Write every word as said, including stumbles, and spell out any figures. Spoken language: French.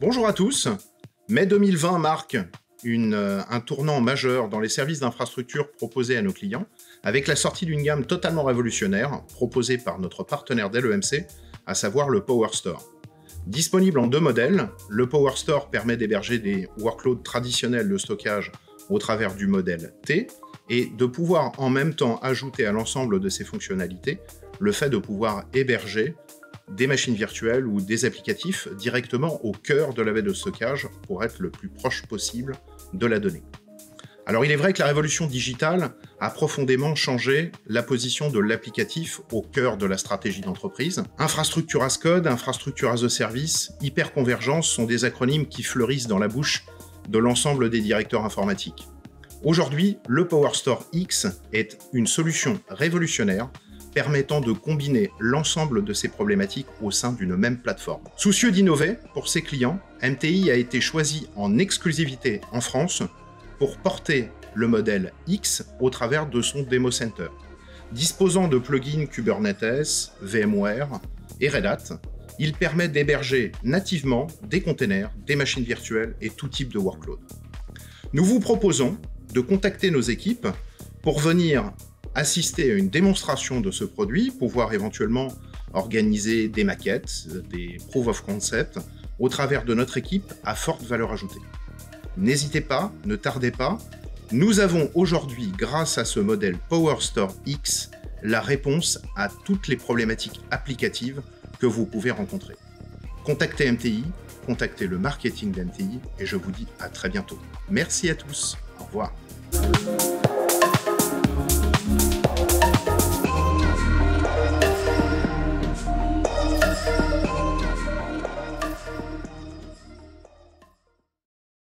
Bonjour à tous. Mai deux mille vingt marque une, euh, un tournant majeur dans les services d'infrastructure proposés à nos clients, avec la sortie d'une gamme totalement révolutionnaire proposée par notre partenaire Dell E M C, à savoir le PowerStore. Disponible en deux modèles, le PowerStore permet d'héberger des workloads traditionnels de stockage au travers du modèle T et de pouvoir en même temps ajouter à l'ensemble de ces fonctionnalités le fait de pouvoir héberger des machines virtuelles ou des applicatifs directement au cœur de la baie de stockage pour être le plus proche possible de la donnée. Alors il est vrai que la révolution digitale a profondément changé la position de l'applicatif au cœur de la stratégie d'entreprise. Infrastructure as code, infrastructure as a service, hyperconvergence sont des acronymes qui fleurissent dans la bouche de l'ensemble des directeurs informatiques. Aujourd'hui, le PowerStore X est une solution révolutionnaire permettant de combiner l'ensemble de ces problématiques au sein d'une même plateforme. Soucieux d'innover pour ses clients, M T I a été choisi en exclusivité en France pour porter le modèle X au travers de son Demo Center. Disposant de plugins Kubernetes, VMware et Red Hat, il permet d'héberger nativement des containers, des machines virtuelles et tout type de workload. Nous vous proposons de contacter nos équipes pour venir assister à une démonstration de ce produit, pouvoir éventuellement organiser des maquettes, des proof of concept, au travers de notre équipe à forte valeur ajoutée. N'hésitez pas, ne tardez pas, nous avons aujourd'hui, grâce à ce modèle PowerStore X, la réponse à toutes les problématiques applicatives que vous pouvez rencontrer. Contactez M T I, contactez le marketing d'M T I et je vous dis à très bientôt. Merci à tous, au revoir.